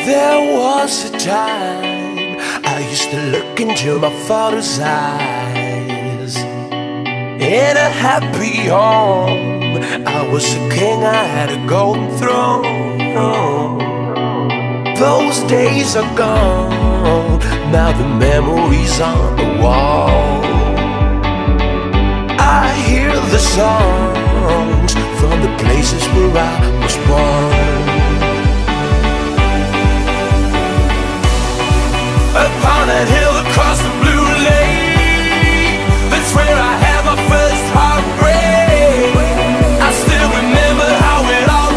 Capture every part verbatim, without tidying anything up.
There was a time I used to look into my father's eyes. In a happy home, I was a king, I had a golden throne. Those days are gone, now the memories on the wall. I hear the songs from the places where I was born. Upon that hill across the blue lake, that's where I had my first heartbreak. I still remember how it all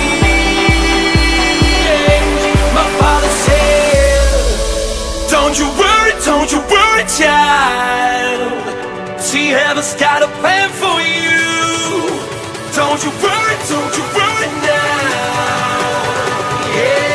changed. My father said, don't you worry, don't you worry, child. See, heaven's got a plan for you. Don't you worry, don't you worry now. Yeah.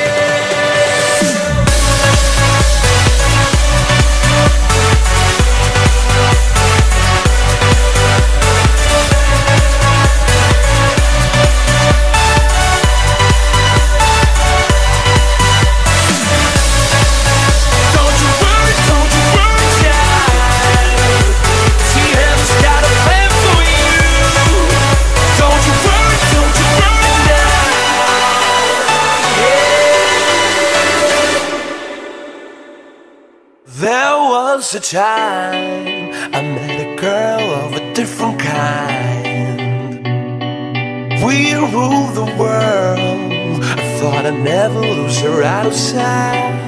There was a time I met a girl of a different kind. We ruled the world, I thought I'd never lose her out of sight.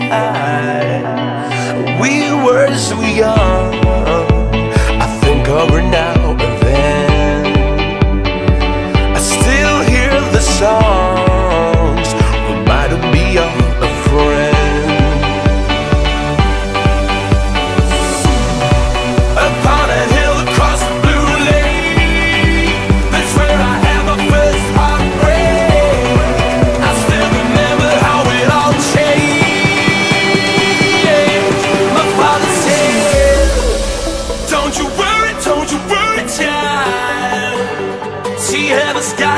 We were so young, I think of her now and then. I still hear the songs, reminding me of a friend. Don't you worry, don't you worry, child. See, heaven's got